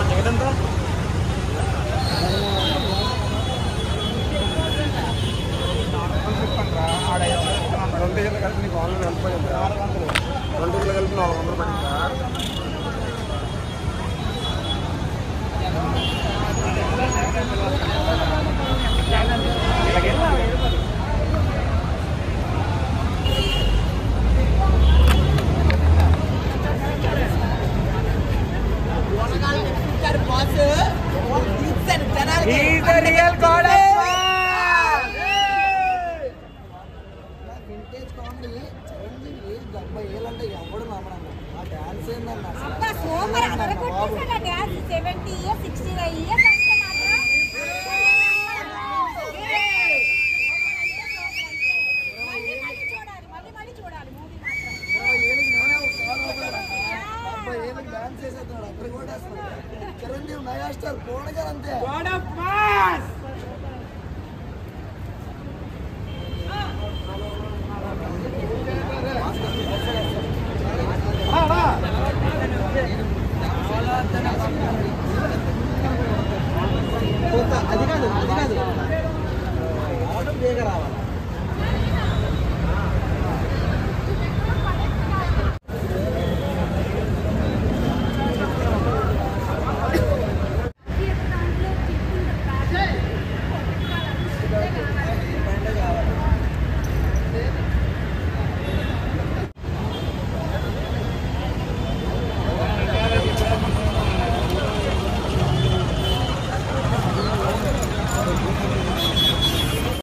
కలిపి నీకు ఆన్లైన్ వెళ్ళిపోయింది 2 కలిపి 400 పడిందా He's the real god of mass. Vintage comedy. Chiranjeevi 70 ఏళ్ళంటే ఎవడు నమ్మడం ఆ డాన్స్ ఏందన్న అబ్బా సూపర్ అదరగొట్టేసాడు ఆ డాన్స్ 70 ఇయర్స్ 65 ఇయర్స్ అంటే మాత్రం మళ్ళీ చూడాలి మూవీ మాత్రం 20 ఏళ్ళకి నేనే ఒకసారి 70 ఏళ్ళకి డాన్స్ చేసేస్తున్నాడు అక్కడ కొట్టేస్తున్నాడు చిరంజీవి మెగాస్టార్ కోడగారు అంతే God of mass.